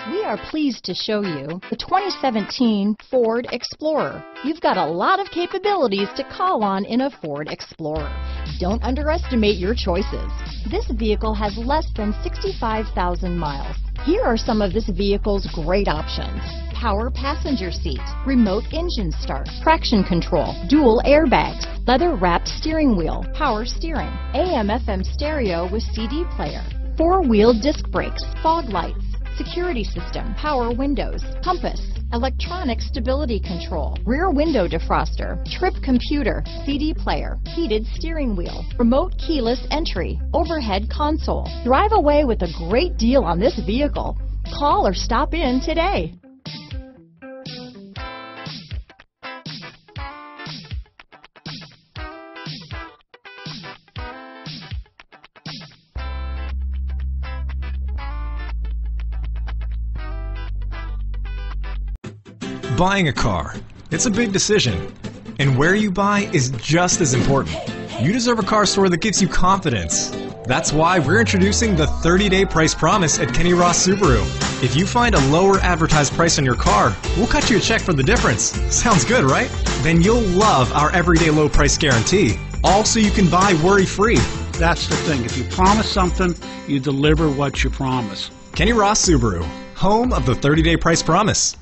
We are pleased to show you the 2017 Ford Explorer. You've got a lot of capabilities to call on in a Ford Explorer. Don't underestimate your choices. This vehicle has less than 65,000 miles. Here are some of this vehicle's great options: power passenger seat, remote engine start, traction control, dual airbags, leather-wrapped steering wheel, power steering, AM/FM stereo with CD player, four-wheel disc brakes, fog lights, security system, power windows, compass, electronic stability control, rear window defroster, trip computer, CD player, heated steering wheel, remote keyless entry, overhead console. Drive away with a great deal on this vehicle. Call or stop in today. Buying a car, it's a big decision, and where you buy is just as important. You deserve a car store that gives you confidence. That's why we're introducing the 30-day price promise at Kenny Ross Subaru. If you find a lower advertised price on your car, we'll cut you a check for the difference. Sounds good, right? Then you'll love our everyday low price guarantee, all so you can buy worry-free. That's the thing. If you promise something, you deliver what you promise. Kenny Ross Subaru, home of the 30-day price promise.